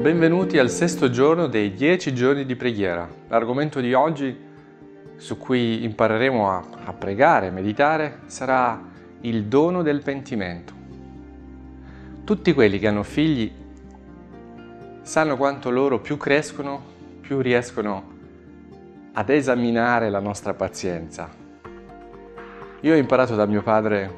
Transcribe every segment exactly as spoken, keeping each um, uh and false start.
Benvenuti al sesto giorno dei dieci giorni di preghiera. L'argomento di oggi su cui impareremo a, a pregare e meditare sarà il dono del pentimento. Tutti quelli che hanno figli sanno quanto loro più crescono, più riescono ad esaminare la nostra pazienza. Io ho imparato da mio padre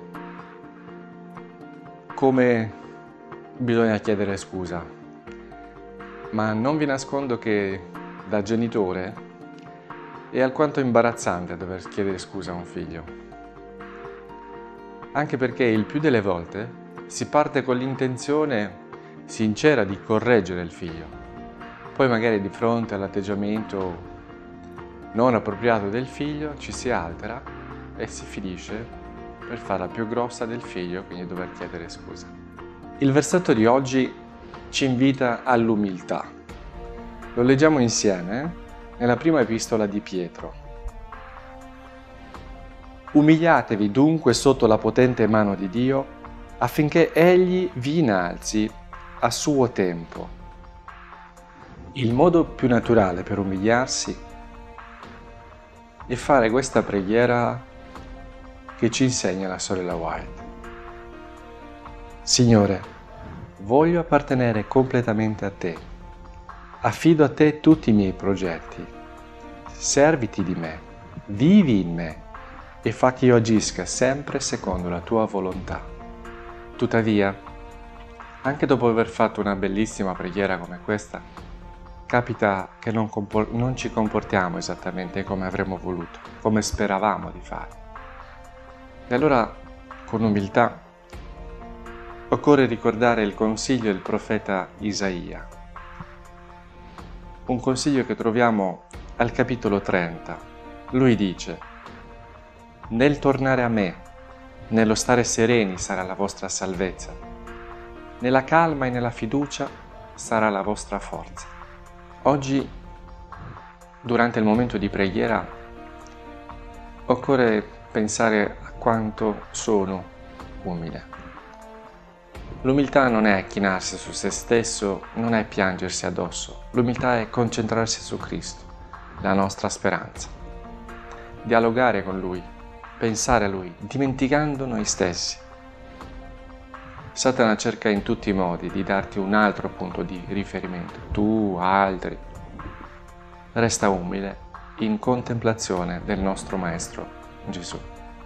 come bisogna chiedere scusa. Ma non vi nascondo che da genitore è alquanto imbarazzante dover chiedere scusa a un figlio. Anche perché il più delle volte si parte con l'intenzione sincera di correggere il figlio. Poi magari di fronte all'atteggiamento non appropriato del figlio ci si altera e si finisce per farla più grossa del figlio, quindi dover chiedere scusa. Il versetto di oggi ci invita all'umiltà. Lo leggiamo insieme nella prima epistola di Pietro. Umiliatevi dunque sotto la potente mano di Dio, affinché Egli vi innalzi a suo tempo. Il modo più naturale per umiliarsi è fare questa preghiera che ci insegna la sorella White. Signore, voglio appartenere completamente a te. Affido a te tutti i miei progetti. Serviti di me, vivi in me e fa che io agisca sempre secondo la tua volontà. Tuttavia, anche dopo aver fatto una bellissima preghiera come questa, capita che non, compor- non ci comportiamo esattamente come avremmo voluto, come speravamo di fare. E allora, con umiltà, occorre ricordare il consiglio del profeta Isaia, un consiglio che troviamo al capitolo trenta. Lui dice: nel tornare a me, nello stare sereni sarà la vostra salvezza, nella calma e nella fiducia sarà la vostra forza. Oggi, durante il momento di preghiera, occorre pensare a quanto sono umile. L'umiltà non è chinarsi su se stesso, non è piangersi addosso. L'umiltà è concentrarsi su Cristo, la nostra speranza. Dialogare con Lui, pensare a Lui, dimenticando noi stessi. Satana cerca in tutti i modi di darti un altro punto di riferimento, tu, altri. Resta umile in contemplazione del nostro Maestro Gesù.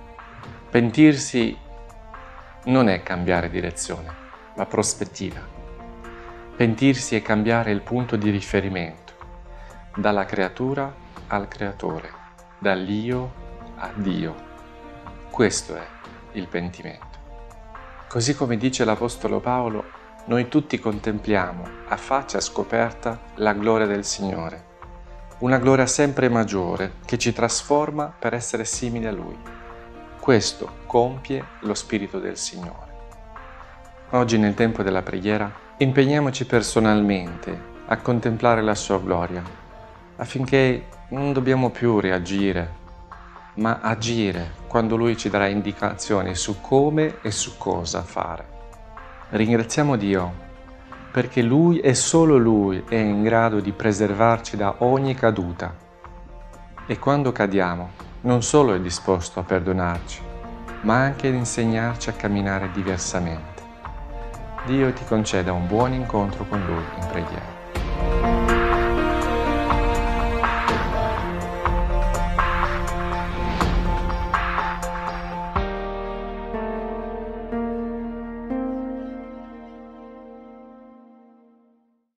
Pentirsi non è cambiare direzione, ma prospettiva. Pentirsi è cambiare il punto di riferimento, dalla creatura al creatore, dall'io a Dio. Questo è il pentimento. Così come dice l'Apostolo Paolo, noi tutti contempliamo a faccia scoperta la gloria del Signore, una gloria sempre maggiore che ci trasforma per essere simili a Lui. Questo compie lo Spirito del Signore. Oggi, nel tempo della preghiera, impegniamoci personalmente a contemplare la Sua gloria, affinché non dobbiamo più reagire, ma agire quando Lui ci darà indicazioni su come e su cosa fare. Ringraziamo Dio, perché Lui e solo Lui è in grado di preservarci da ogni caduta. E quando cadiamo, non solo è disposto a perdonarci, ma anche ad insegnarci a camminare diversamente. Dio ti conceda un buon incontro con Lui in preghiera.